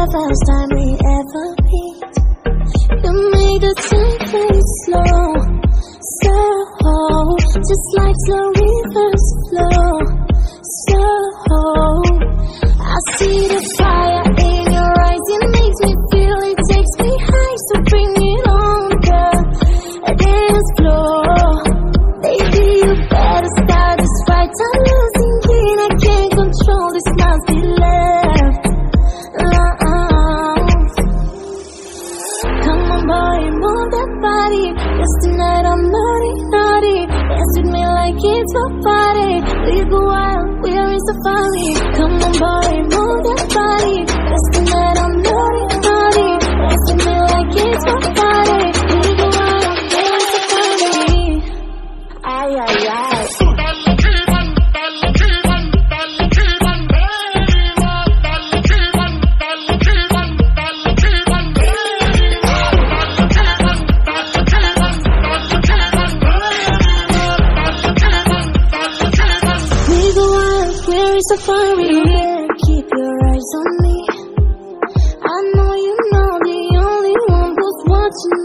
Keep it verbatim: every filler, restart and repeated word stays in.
the first time we ever meet. You made the time fade slow, slow, just like slow rivers flow. Slow, I see the fire in your eyes. It makes me feel, it takes me high. So bring it on, girl, and dance floor. Baby, you better start this fight. I'm losing it, I can't control this, must be love. Uh-uh. Come on, boy, move that body. Yes, tonight I'm naughty, naughty. Dance with me like it's my party. We go wild, we're in safari. Come on, boy, move that body. Yes, tonight I'm naughty, naughty. Dance with me like it's my party. We go wild, we're in safari. Ay, ay, ay. Safari, yeah, keep your eyes on me. I know you know the only one who's watching